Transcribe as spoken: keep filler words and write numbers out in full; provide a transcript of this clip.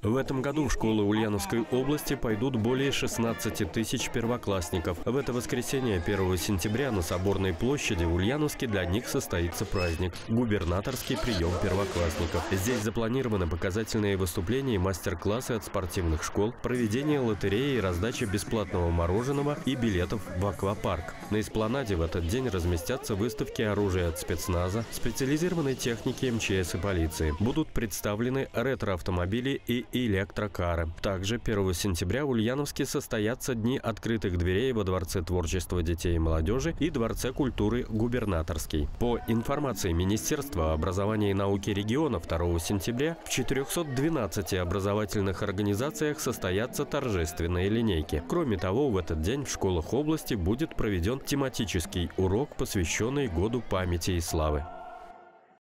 В этом году в школы Ульяновской области пойдут более шестнадцати тысяч первоклассников. В это воскресенье, первого сентября, на Соборной площади в Ульяновске для них состоится праздник – губернаторский прием первоклассников. Здесь запланированы показательные выступления и мастер-классы от спортивных школ, проведение лотереи и раздача бесплатного мороженого и билетов в аквапарк. На эспланаде в этот день разместятся выставки оружия от спецназа, специализированной техники эм че эс и полиции. Будут представлены ретро-автомобили и электрокары. Также первого сентября в Ульяновске состоятся дни открытых дверей во Дворце творчества детей и молодежи и Дворце культуры Губернаторский. По информации Министерства образования и науки региона, второго сентября в четырёхстах двенадцати образовательных организациях состоятся торжественные линейки. Кроме того, в этот день в школах области будет проведен тематический урок, посвященный Году памяти и славы.